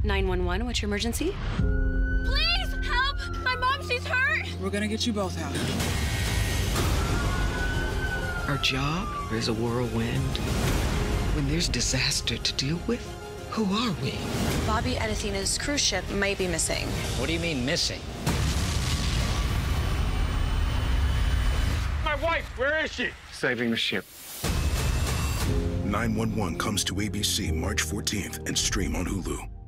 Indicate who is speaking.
Speaker 1: 911, what's your emergency?
Speaker 2: Please, help! My mom, she's hurt!
Speaker 3: We're gonna get you both out.
Speaker 4: Our job is a whirlwind. When there's disaster to deal with, who are we?
Speaker 2: Bobby and Athena's cruise ship might be missing.
Speaker 5: What do you mean missing?
Speaker 6: My wife, where is she?
Speaker 7: Saving the ship.
Speaker 8: 911 comes to ABC March 14th and stream on Hulu.